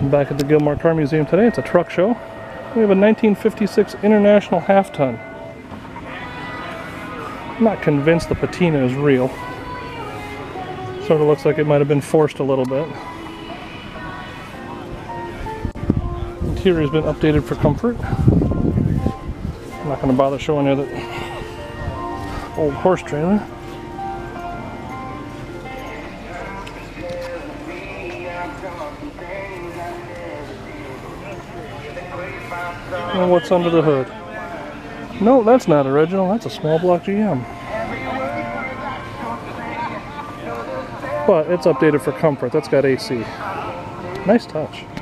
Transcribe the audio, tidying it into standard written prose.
Back at the Gilmore Car Museum today, it's a truck show. We have a 1956 International half-ton. I'm not convinced the patina is real. Sort of looks like it might have been forced a little bit. Interior has been updated for comfort. I'm not going to bother showing you the old horse trailer. And what's under the hood? No, that's not original. That's a small block GM. But it's updated for comfort. That's got AC. Nice touch.